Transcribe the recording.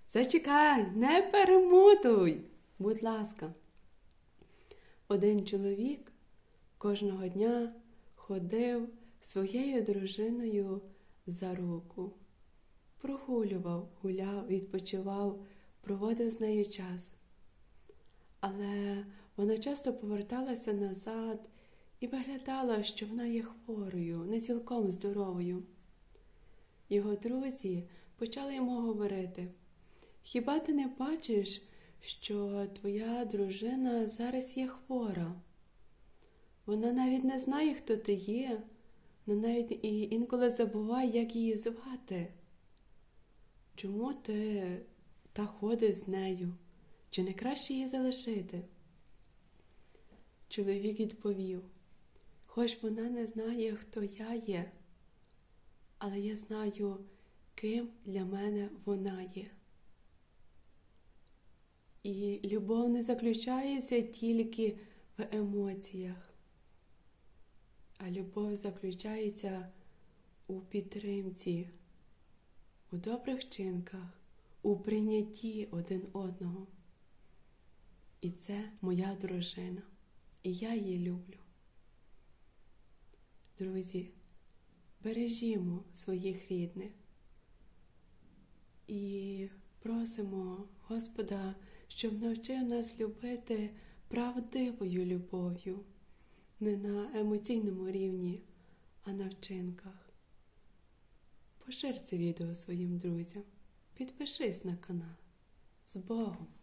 Зачекай, не перемотуй, будь ласка. Один чоловік кожного дня ходив своєю дружиною за руку. Прогулював, гуляв, відпочивав, проводив з нею час. Але вона часто поверталася назад і виглядала, що вона є хворою, не цілком здоровою. Його друзі почали йому говорити: «Хіба ти не бачиш, що твоя дружина зараз є хвора? Вона навіть не знає, хто ти є, вона навіть і інколи забуває, як її звати. Чому ти так ходиш з нею? Чи не краще її залишити?» Чоловік відповів: «Хоч вона не знає, хто я є, але я знаю, ким для мене вона є». І любов не заключається тільки в емоціях, а любов заключається у підтримці, у добрих вчинках, у прийнятті один одного. І це моя дружина, і я її люблю. Друзі, бережімо своїх рідних і просимо Господа, щоб навчив нас любити правдивою любов'ю, не на емоційному рівні, а на вчинках. Поширь це відео своїм друзям, підпишись на канал. З Богом!